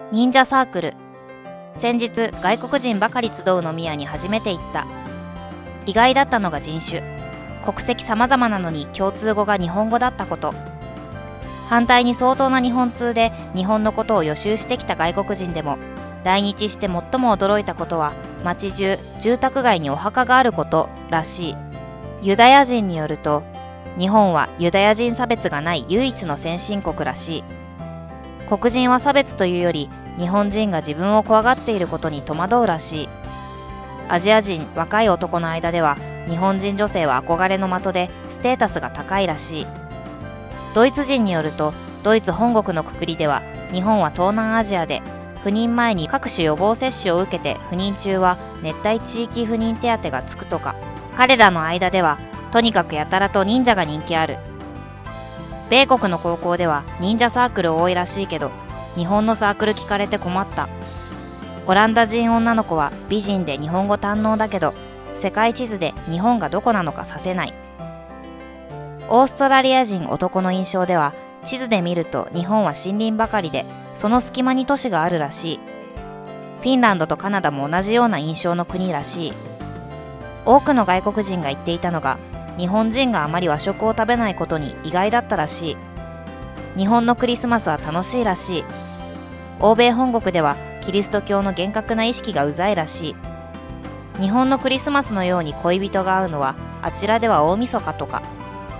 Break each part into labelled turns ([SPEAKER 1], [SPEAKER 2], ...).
[SPEAKER 1] 忍者サークル。先日外国人ばかり集う飲み屋に初めて行った。意外だったのが人種。国籍様々なのに共通語が日本語だったこと。反対に相当な日本通で日本のことを予習してきた外国人でも、来日して最も驚いたことは街中住宅街にお墓があることらしい。ユダヤ人によると、日本はユダヤ人差別がない唯一の先進国らしい。黒人は差別というより日本人が自分を怖がっていることに戸惑うらしい。アジア人若い男の間では日本人女性は憧れの的でステータスが高いらしい。ドイツ人によると、ドイツ本国のくくりでは日本は東南アジアで、赴任前に各種予防接種を受けて赴任中は熱帯地域赴任手当がつくとか。彼らの間ではとにかくやたらと忍者が人気ある。米国の高校では忍者サークル多いらしいけど、日本のサークル聞かれて困った。オランダ人女の子は美人で日本語堪能だけど、世界地図で日本がどこなのかさせない。オーストラリア人男の印象では、地図で見ると日本は森林ばかりで、その隙間に都市があるらしい。フィンランドとカナダも同じような印象の国らしい。多くの外国人が言っていたのが、日本人があまり和食を食べないことに意外だったらしい。日本のクリスマスは楽しいらしい。欧米本国ではキリスト教の厳格な意識がうざいらしい。日本のクリスマスのように恋人が会うのは、あちらでは大晦日とか。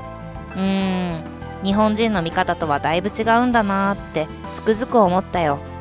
[SPEAKER 1] 日本人の見方とはだいぶ違うんだなーってつくづく思ったよ。